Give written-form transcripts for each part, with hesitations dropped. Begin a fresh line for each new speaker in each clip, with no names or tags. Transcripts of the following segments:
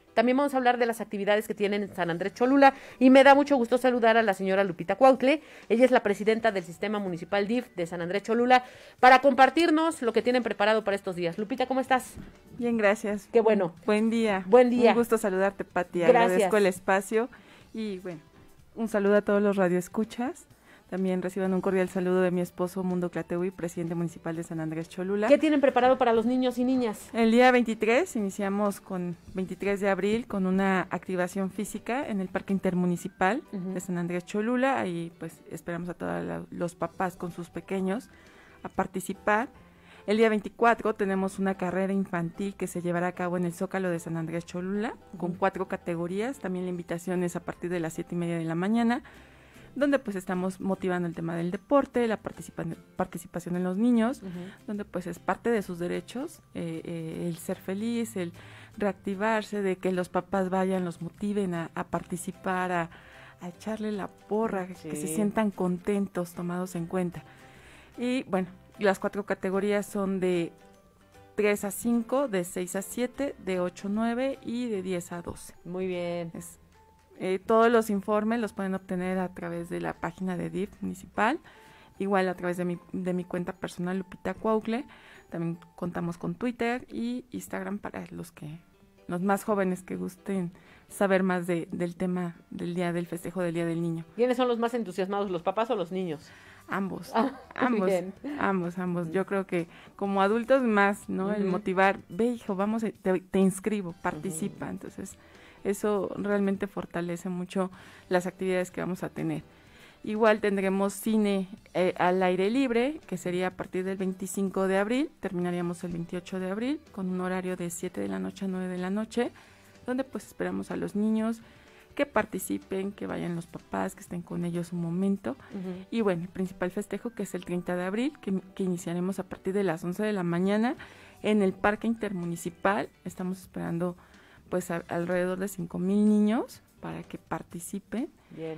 También vamos a hablar de las actividades que tienen en San Andrés Cholula y me da mucho gusto saludar a la señora Lupita Cuautle. Ella es la presidenta del Sistema Municipal DIF de San Andrés Cholula para compartirnos lo que tienen preparado para estos días. Lupita, ¿cómo estás?
Bien, gracias.
Qué bueno.
Buen día.
Buen día.
Un gusto saludarte, Pati.
Gracias.
Agradezco el espacio y bueno, un saludo a todos los radioescuchas. También reciban un cordial saludo de mi esposo Mundo Clatewi, presidente municipal de San Andrés Cholula.
¿Qué tienen preparado para los niños y niñas?
El día 23 iniciamos con 23 de abril con una activación física en el Parque Intermunicipal de San Andrés Cholula. Ahí pues esperamos a todos los papás con sus pequeños a participar. El día 24 tenemos una carrera infantil que se llevará a cabo en el Zócalo de San Andrés Cholula con 4 categorías. También la invitación es a partir de las 7:30 de la mañana, donde pues estamos motivando el tema del deporte, la participación en los niños, donde pues es parte de sus derechos, el ser feliz, el reactivarse, de que los papás vayan, los motiven a participar, a echarle la porra, que se sientan contentos, tomados en cuenta. Y bueno, las 4 categorías son de 3 a 5, de 6 a 7, de 8 a 9 y de 10 a 12.
Muy bien.
Todos los informes los pueden obtener a través de la página de DIF municipal, igual a través de mi cuenta personal Lupita Cuautle. También contamos con Twitter y Instagram para los más jóvenes que gusten saber más del tema del festejo del Día del Niño.
¿Quiénes son los más entusiasmados, los papás o los niños?
Ambos,
Bien.
ambos. Yo creo que como adultos más, ¿no? El motivar, ve hijo, vamos, te inscribo, participa. Entonces, eso realmente fortalece mucho las actividades que vamos a tener. Igual tendremos cine al aire libre, que sería a partir del 25 de abril, terminaríamos el 28 de abril, con un horario de 7 de la noche a 9 de la noche, donde pues esperamos a los niños que participen, que vayan los papás, que estén con ellos un momento. Y bueno, el principal festejo, que es el 30 de abril, que iniciaremos a partir de las 11 de la mañana en el Parque Intermunicipal. Estamos esperando pues alrededor de 5,000 niños para que participen.
Bien.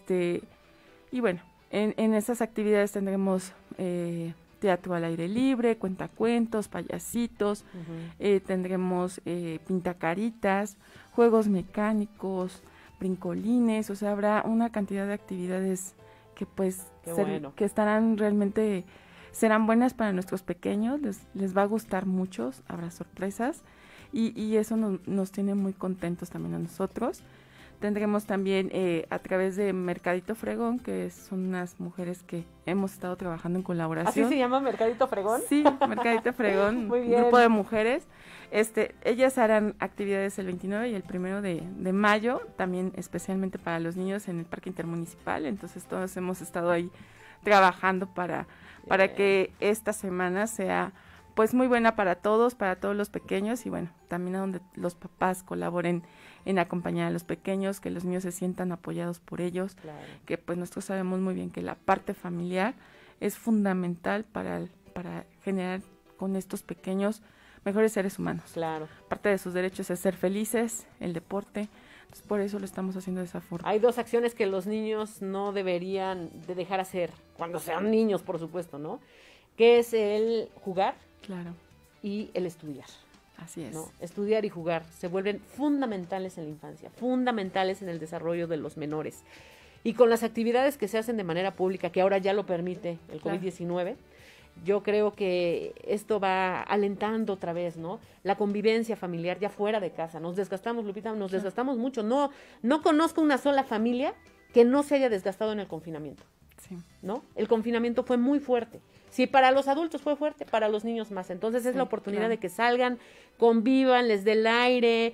Y bueno, en esas actividades tendremos teatro al aire libre, cuentacuentos, payasitos, tendremos pintacaritas, juegos mecánicos, brincolines, o sea, habrá una cantidad de actividades que pues que estarán realmente, serán buenas para nuestros pequeños, les va a gustar mucho, habrá sorpresas. Y eso nos tiene muy contentos también a nosotros. Tendremos también a través de Mercadito Fregón, que son unas mujeres que hemos estado trabajando en colaboración.
¿Así se llama Mercadito Fregón?
Sí, Mercadito Fregón,
Muy bien.
Grupo de mujeres. Ellas harán actividades el 29 y el 1 de mayo, también especialmente para los niños en el Parque Intermunicipal. Entonces todos hemos estado ahí trabajando para que esta semana sea pues muy buena para todos los pequeños y bueno, también a donde los papás colaboren en acompañar a los pequeños, que los niños se sientan apoyados por ellos,
Claro.
Que pues nosotros sabemos muy bien que la parte familiar es fundamental para generar con estos pequeños mejores seres humanos.
Claro.
Parte de sus derechos es ser felices, el deporte, entonces por eso lo estamos haciendo de esa forma.
Hay 2 acciones que los niños no deberían de dejar hacer, cuando sean niños, por supuesto, ¿no? Que es el jugar.
Claro.
Y el estudiar.
Así es.
¿No? Estudiar y jugar se vuelven fundamentales en la infancia, fundamentales en el desarrollo de los menores. Y con las actividades que se hacen de manera pública, que ahora ya lo permite el COVID-19, yo creo que esto va alentando otra vez, ¿no? La convivencia familiar ya fuera de casa. Nos desgastamos, Lupita, nos desgastamos mucho. No conozco una sola familia que no se haya desgastado en el confinamiento.
Sí.
¿No? El confinamiento fue muy fuerte. Si para los adultos fue fuerte, para los niños más. Entonces es la oportunidad de que salgan, convivan, les dé el aire,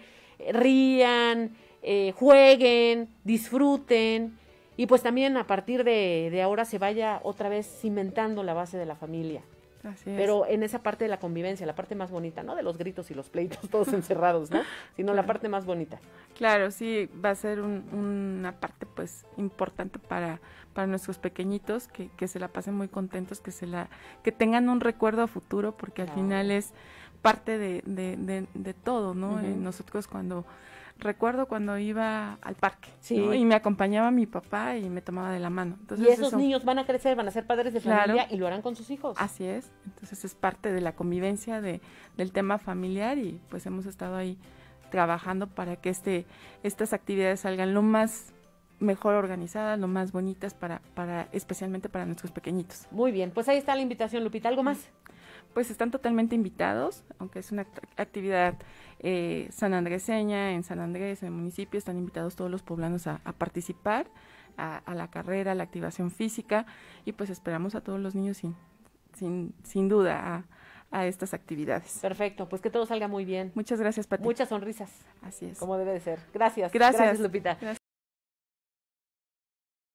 rían, jueguen, disfruten. Y pues también a partir de ahora se vaya otra vez cimentando la base de la familia.
Así es.
Pero en esa parte de la convivencia, la parte más bonita, no de los gritos y los pleitos todos encerrados, ¿no? Sino la parte más bonita.
Claro, sí, va a ser una parte pues importante para nuestros pequeñitos, que se la pasen muy contentos, que tengan un recuerdo a futuro, porque al final es parte de todo, ¿no? Nosotros recuerdo cuando iba al parque, ¿no? Y me acompañaba mi papá y me tomaba de la mano. Entonces,
y esos niños van a crecer, van a ser padres de familia y lo harán con sus hijos.
Así es, entonces es parte de la convivencia del tema familiar y pues hemos estado ahí trabajando para que estas actividades salgan lo más mejor organizadas, lo más bonitas especialmente para nuestros pequeñitos.
Muy bien, pues ahí está la invitación, Lupita. ¿Algo más?
Pues están totalmente invitados, aunque es una actividad sanandreseña, en San Andrés, en el municipio, están invitados todos los poblanos a participar a la carrera, a la activación física, y pues esperamos a todos los niños sin duda a estas actividades.
Perfecto, pues que todo salga muy bien.
Muchas gracias, Pati.
Muchas sonrisas.
Así es.
Como debe de ser. Gracias.
Gracias,
Lupita.
Gracias.